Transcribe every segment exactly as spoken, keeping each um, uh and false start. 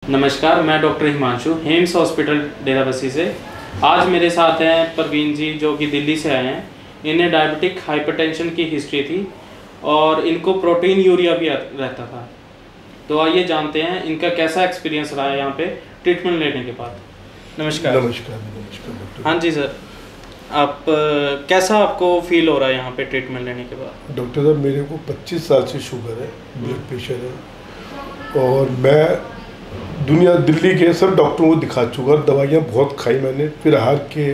नमस्कार, मैं doctor Himanshu Hems hospital Derabassi से। आज मेरे साथ हैं परवीन जी, जो कि दिल्ली से आए हैं। इन्हें डायबिटिक हाइपरटेंशन की हिस्ट्री थी और इनको प्रोटीन यूरिया भी रहता था। तो आइए जानते हैं इनका कैसा एक्सपीरियंस रहा है यहाँ पे ट्रीटमेंट लेने के बाद। नमस्कार। नमस्कार नमस्कार डॉक्टर। हाँ जी सर, आप कैसा आपको फील हो रहा है यहाँ पे ट्रीटमेंट लेने के बाद? डॉक्टर साहब, मेरे को पच्चीस साल से शुगर है, ब्लड प्रेशर है और मैं दुनिया दिल्ली के सब डॉक्टरों को दिखा चुका, दवाइयाँ बहुत खाई मैंने। फिर हार के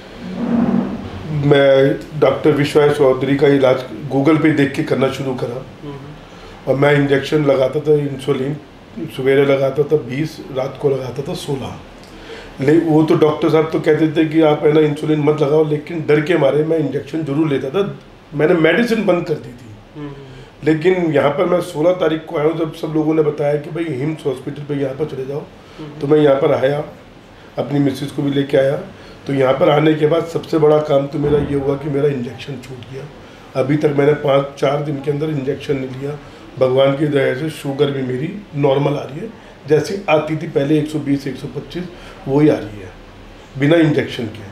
मैं डॉक्टर विश्वास चौधरी का इलाज गूगल पे देख के करना शुरू करा और मैं इंजेक्शन लगाता था, इंसुलिन सवेरे लगाता था बीस, रात को लगाता था सोलह। ले वो तो डॉक्टर साहब तो कहते थे कि आप है ना इंसुलिन मत लगाओ, लेकिन डर के मारे मैं इंजेक्शन जरूर लेता था। मैंने मेडिसिन बंद कर दी थी। लेकिन यहाँ पर मैं सोलह तारीख को आया हूँ, जब सब लोगों ने बताया कि भाई हिम्स हॉस्पिटल पे यहाँ पर चले जाओ, तो मैं यहाँ पर आया, अपनी मिसेज को भी लेके आया। तो यहाँ पर आने के बाद सबसे बड़ा काम तो मेरा ये हुआ कि मेरा इंजेक्शन छूट गया। अभी तक मैंने पाँच चार दिन के अंदर इंजेक्शन नहीं लिया। भगवान की दया से शुगर भी मेरी नॉर्मल आ रही है, जैसी आती थी पहले एक सौ बीस एक सौ पच्चीस वही आ रही है बिना इंजेक्शन के।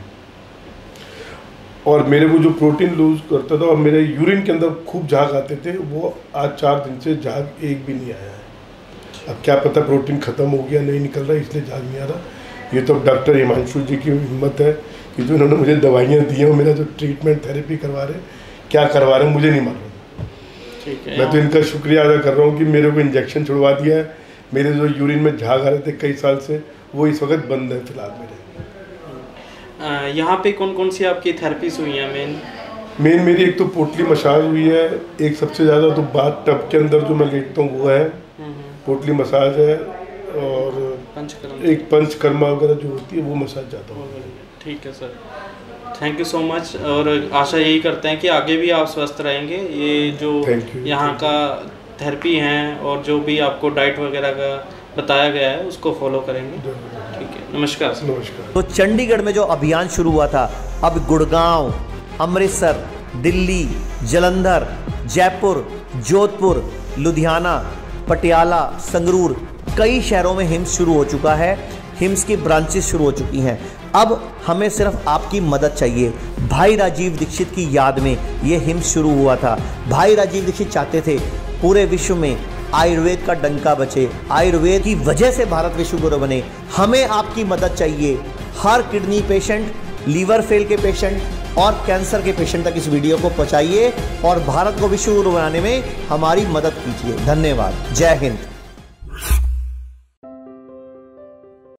और मेरे को जो प्रोटीन लूज करता था और मेरे यूरिन के अंदर खूब झाग आते थे, वो आज चार दिन से झाग एक भी नहीं आया है। अब क्या पता प्रोटीन ख़त्म हो गया, नहीं निकल रहा, इसलिए झाग नहीं आ रहा। ये तो डॉक्टर हिमांशु जी की हिम्मत है कि जो उन्होंने मुझे दवाइयाँ दी हैं, मेरा जो ट्रीटमेंट थेरेपी करवा रहे, क्या करवा रहे हैं मुझे नहीं मालूम। ठीक है, मैं तो इनका शुक्रिया अदा कर रहा हूँ कि मेरे को इंजेक्शन छुड़वा दिया है। मेरे जो यूरिन में झाग आ रहे थे कई साल से, वो इस वक्त बंद है फिलहाल मेरे। यहाँ पे कौन कौन सी आपकी थेरेपीज हुई हैं? मेन मेन मेरी एक तो पोटली मसाज हुई है, एक सबसे ज़्यादा तो बाथ टब के अंदर जो मैं लेटता हूँ वो है पोटली मसाज है, और पंचकर्मा एक पंचकर्मा वगैरह जो होती है वो मसाज ज़्यादा हो। ठीक है sir, thank you so much. और आशा यही करते हैं कि आगे भी आप स्वस्थ रहेंगे। ये जो यहाँ का थेरेपी हैं और जो भी आपको डाइट वगैरह का बताया गया है उसको फॉलो करेंगे। ठीक है, नमस्कार। नमस्कार। तो चंडीगढ़ में जो अभियान शुरू हुआ था, अब गुड़गांव, अमृतसर, दिल्ली, जालंधर, जयपुर, जोधपुर, लुधियाना, पटियाला, संगरूर, कई शहरों में हिम्स शुरू हो चुका है। हिम्स की ब्रांचेस शुरू हो चुकी हैं। अब हमें सिर्फ आपकी मदद चाहिए। भाई राजीव दीक्षित की याद में ये हिम्स शुरू हुआ था। भाई राजीव दीक्षित चाहते थे पूरे विश्व में आयुर्वेद का डंका बचे, आयुर्वेद की वजह से भारत विश्व गुरु बने। हमें आपकी मदद चाहिए। हर किडनी पेशेंट, लीवर फेल के पेशेंट और कैंसर के पेशेंट तक इस वीडियो को पहुंचाइए और भारत को विश्व गुरु बनाने में हमारी मदद कीजिए। धन्यवाद। जय हिंद।